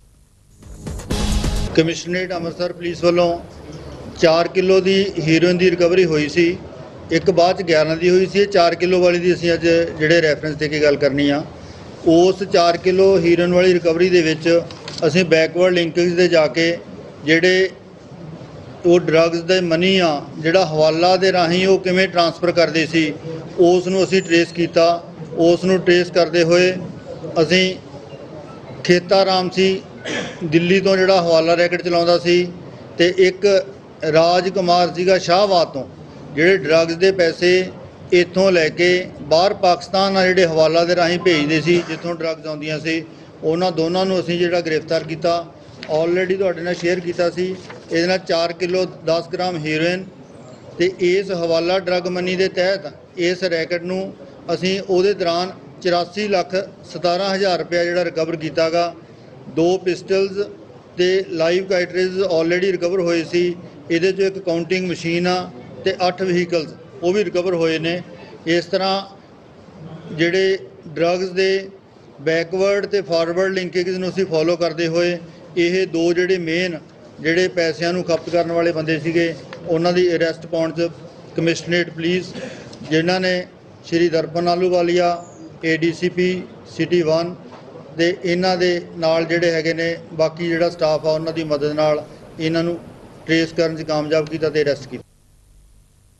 ਕਮਿਸ਼ਨਰੇਟ ਅੰਮ੍ਰਿਤਸਰ ਪੁਲਿਸ ਵੱਲੋਂ ਚਾਰ ਕਿਲੋ ਦੀ ਹੀਰੋਇਨ ਦੀ ਰਿਕਵਰੀ ਹੋਈ ਸੀ, ਇੱਕ ਬਾਅਦ ਚ ਗਿਆਰਾਂ ਦੀ ਹੋਈ ਸੀ। ਚਾਰ ਕਿਲੋ ਵਾਲੀ ਦੀ ਅਸੀਂ ਅੱਜ ਜਿਹੜੇ ਰੈਫਰੈਂਸ ਦੇ ਕੇ ਗੱਲ ਕਰਨੀ ਆ, ਉਸ ਚਾਰ ਕਿਲੋ ਹੀਰੋਇਨ ਵਾਲੀ ਰਿਕਵਰੀ ਦੇ ਵਿੱਚ ਅਸੀਂ ਬੈਕਵਰਡ ਲਿੰਕੇਜ ਦੇ ਜਾ ਕੇ ਜਿਹੜੇ ਉਹ ਡਰੱਗਸ ਦੇ ਮਨੀ ਆ ਜਿਹੜਾ ਹਵਾਲਾ ਦੇ ਰਾਹੀਂ ਉਹ ਕਿਵੇਂ ਟ੍ਰਾਂਸਫਰ ਕਰਦੇ ਸੀ, ਉਸ ਨੂੰ ਅਸੀਂ ਟਰੇਸ ਕੀਤਾ। ਉਸ ਨੂੰ ਟਰੇਸ ਕਰਦੇ ਹੋਏ ਅਸੀਂ ਖੇਤਾਰਾਮ ਸੀ ਦਿੱਲੀ ਤੋਂ ਜਿਹੜਾ ਹਵਾਲਾ ਰੈਕਟ ਚਲਾਉਂਦਾ ਸੀ, ਤੇ ਇੱਕ ਰਾਜ ਕੁਮਾਰ ਸੀਗਾ ਸ਼ਾਹਬਾਦ ਤੋਂ, ਜਿਹੜੇ ਡਰੱਗਸ ਦੇ ਪੈਸੇ ਇੱਥੋਂ ਲੈ ਕੇ ਬਾਹਰ ਪਾਕਿਸਤਾਨ ਆ ਜਿਹੜੇ ਹਵਾਲਾ ਦੇ ਰਾਹੀਂ ਭੇਜਦੇ ਸੀ, ਜਿੱਥੋਂ ਡਰੱਗਸ ਆਉਂਦੀਆਂ ਸੀ। ਉਹਨਾਂ ਦੋਨਾਂ ਨੂੰ ਅਸੀਂ ਜਿਹੜਾ ਗ੍ਰਿਫਤਾਰ ਕੀਤਾ, ਆਲਰੇਡੀ ਤੁਹਾਡੇ ਨਾਲ ਸ਼ੇਅਰ ਕੀਤਾ ਸੀ। ਇਹਦੇ ਨਾਲ ਚਾਰ ਕਿਲੋ ਦਸ ਗ੍ਰਾਮ ਹੀਰੋਇਨ ਤੇ ਇਸ ਹਵਾਲਾ ਡਰੱਗ ਮਨੀ ਦੇ ਤਹਿਤ ਇਸ ਰੈਕਟ ਨੂੰ ਅਸੀਂ ਉਹਦੇ ਦੌਰਾਨ ਚੁਰਾਸੀ ਲੱਖ ਸਤਾਰਾਂ ਹਜ਼ਾਰ ਰੁਪਇਆ ਜਿਹੜਾ ਰਿਕਵਰ ਕੀਤਾ ਗਾ। ਦੋ ਪਿਸਟਲਸ ਤੇ ਲਾਈਵ ਕਾਈਟਰੇਜ ਆਲਰੇਡੀ ਰਿਕਵਰ ਹੋਏ ਸੀ। ਇਹਦੇ 'ਚੋਂ ਇੱਕ ਕਾਊਂਟਿੰਗ ਮਸ਼ੀਨ ਆ ਤੇ ਅੱਠ ਵਹੀਕਲਸ ਉਹ ਵੀ ਰਿਕਵਰ ਹੋਏ ਨੇ। ਇਸ ਤਰ੍ਹਾਂ ਜਿਹੜੇ ਡਰੱਗਸ ਦੇ ਬੈਕਵਰਡ ਤੇ ਫਾਰਵਰਡ ਲਿੰਕੇਜ ਨੂੰ ਅਸੀਂ ਫੋਲੋ ਕਰਦੇ ਹੋਏ ਇਹ ਦੋ ਜਿਹੜੇ ਮੇਨ ਜਿਹੜੇ ਪੈਸਿਆਂ ਨੂੰ ਖਪਤ ਕਰਨ ਵਾਲੇ ਬੰਦੇ ਸੀਗੇ, ਉਹਨਾਂ ਦੀ ਅਰੈਸਟ ਪਾਉਣ 'ਚ ਕਮਿਸ਼ਨਰੇਟ ਪੁਲਿਸ, ਜਿਨ੍ਹਾਂ ਨੇ Shri Darpan Ahluwalia, A D C P city one ਤੇ ਇਹਨਾਂ ਦੇ ਨਾਲ ਜਿਹੜੇ ਹੈਗੇ ਨੇ ਬਾਕੀ ਜਿਹੜਾ ਸਟਾਫ ਆ, ਉਹਨਾਂ ਦੀ ਮਦਦ ਨਾਲ ਇਹਨਾਂ ਨੂੰ ਟਰੇਸ ਕਰਨ 'ਚ ਕਾਮਯਾਬ ਕੀਤਾ ਤੇ ਅਰੈਸਟ ਕੀਤਾ।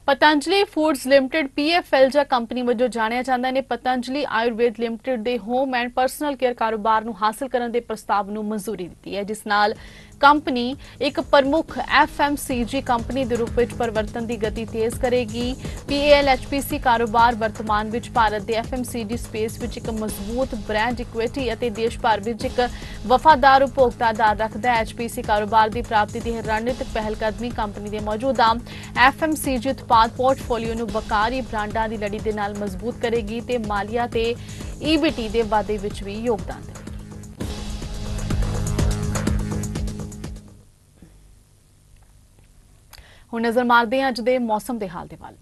Patanjali foods limited P F L ਜਾਂ ਕੰਪਨੀ ਵਜੋਂ ਜਾਣਿਆ ਜਾਂਦਾ ਹੈ। ਪਤੰਜਲੀ ਆਯੁਰਵੇਦ ਲਿਮਟਿਡ ਦੇ ਹੋਮ ਐਂਡ ਪਰਸਨਲ ਕੇਅਰ ਕਾਰੋਬਾਰ ਨੂੰ ਹਾਸਲ ਕਰਨ ਦੇ ਪ੍ਰਸਤਾਵ ਨੂੰ ਮਨਜ਼ੂਰੀ ਦਿੱਤੀ ਹੈ, ਜਿਸ ਨਾਲ ਕੰਪਨੀ ਇੱਕ ਪ੍ਰਮੁੱਖ ਐਫ ਐਮ ਸੀ ਜੀ ਕੰਪਨੀ ਦੇ ਰੂਪ ਵਿੱਚ ਪਰਿਵਰਤਨ ਦੀ ਗਤੀ ਤੇਜ਼ ਕਰੇਗੀ। ਪੀ ਏ ਐਲ ਐਚ ਪੀ ਸੀ ਕਾਰੋਬਾਰ ਵਰਤਮਾਨ ਵਿੱਚ ਭਾਰਤ ਦੇ ਐਫ ਐਮ ਸੀ ਜੀ ਸਪੇਸ ਵਿੱਚ ਇੱਕ ਮਜ਼ਬੂਤ ਬ੍ਰਾਂਡ ਇਕੁਇਟੀ ਅਤੇ ਦੇਸ਼ ਭਰ ਵਿੱਚ ਇੱਕ ਵਫਾਦਾਰ ਉਪਭੋਗਤਾ ਆਧਾਰ ਰੱਖਦਾ ਹੈ। ਐਚ ਪੀ ਸੀ ਕਾਰੋਬਾਰ ਦੀ ਪ੍ਰਾਪਤੀ ਦੀ ਰਣਨੀਤਿਕ ਪਹਿਲਕਦਮੀ ਕੰਪਨੀ ਦੇ ਮੌਜੂਦਾ ਐਫ ਐਮ ਸੀ ਜੀ ਉਤਪਾਦ ਪੋਰਟਫੋਲੀਓ ਨੂੰ ਬਕਾਰੀ ਬ੍ਰਾਂਡਾਂ ਦੀ ਲੜੀ ਦੇ ਨਾਲ ਮਜ਼ਬੂਤ ਕਰੇਗੀ ਤੇ ਮਾਲੀਆ ਤੇ ਈ ਬੀ ਟੀ ਦੇ ਵਾਧੇ ਵਿੱਚ ਵੀ ਯੋਗਦਾਨ ਦੇਵੇਗੀ। ਹੁਣ ਨਜ਼ਰ ਮਾਰਦੇ ਹਾਂ ਅੱਜ ਦੇ ਮੌਸਮ ਦੇ ਹਾਲ ਦੇ ਵੱਲ।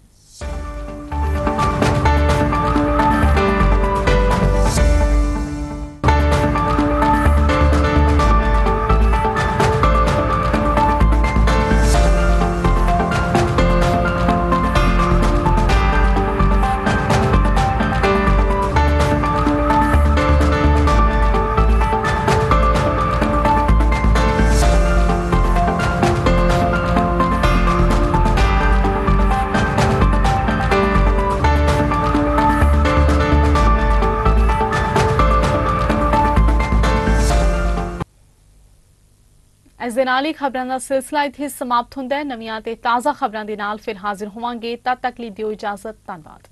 ਇਸ ਦੇ ਨਾਲ ਹੀ ਖਬਰਾਂ ਦਾ ਸਿਲਸਿਲਾ ਇੱਥੇ ਸਮਾਪਤ ਹੁੰਦਾ ਹੈ। ਨਵੀਆਂ ਤੇ ਤਾਜ਼ਾ ਖਬਰਾਂ ਦੇ ਨਾਲ ਫਿਰ ਹਾਜ਼ਰ ਹੋਵਾਂਗੇ। ਤਦ ਤੱਕ ਲਈ ਦਿਓ ਇਜਾਜ਼ਤ। ਧੰਨਵਾਦ।